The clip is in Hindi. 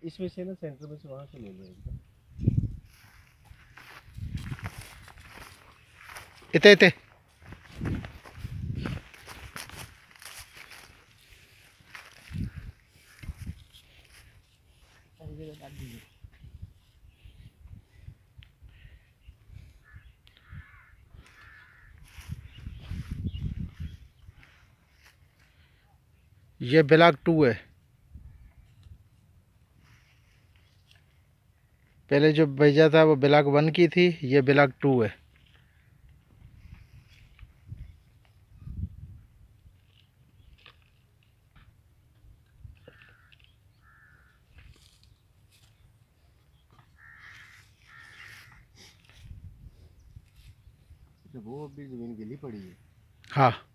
इसमें से ना सेंटर में से वहां से ले लो एकदम। इते इते ये ब्लॉक 2 है। पहले जो भेजा था वो ब्लॉक 1 की थी, ये ब्लॉक 2 है। वो अभी जमीन गिली पड़ी है। हाँ